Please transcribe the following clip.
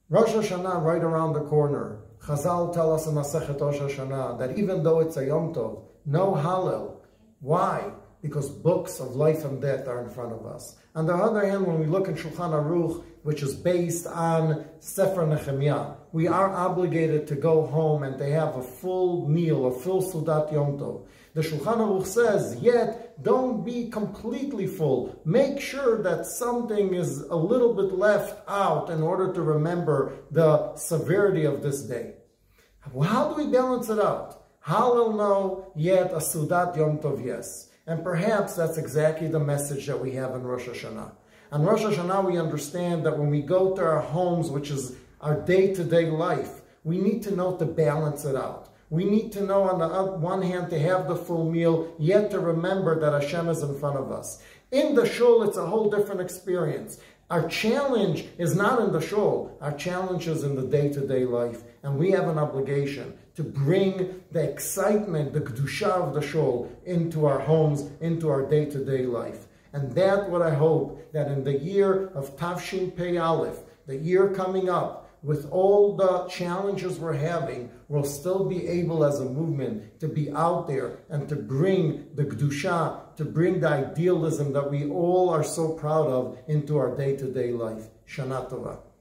Rosh Hashanah right around the corner. Chazal tell us in Masechet Rosh Hashanah that even though it's a Yom Tov, no Hallel. Why? Because books of life and death are in front of us. On the other hand, when we look in Shulchan Aruch, which is based on Sefer Nehemiah, we are obligated to go home and to have a full meal, a full Sudat Yom Tov. The Shulchan Aruch says, yet don't be completely full. Make sure that something is a little bit left out in order to remember the severity of this day. Well, how do we balance it out? Hallel no, yet a Sudat Yom Tov yes. And perhaps that's exactly the message that we have in Rosh Hashanah. On Rosh Hashanah, we understand that when we go to our homes, which is our day-to-day life, we need to know to balance it out. We need to know on the one hand to have the full meal, yet to remember that Hashem is in front of us. In the shul, it's a whole different experience. Our challenge is not in the shul. Our challenge is in the day-to-day life. And we have an obligation to bring the excitement, the kedusha of the shul into our homes, into our day-to-day life. And that's what I hope, that in the year of Tavshin Pei Aleph, the year coming up, with all the challenges we're having, we'll still be able as a movement to be out there and to bring the kedusha, to bring the idealism that we all are so proud of into our day-to-day life. Shana Tova.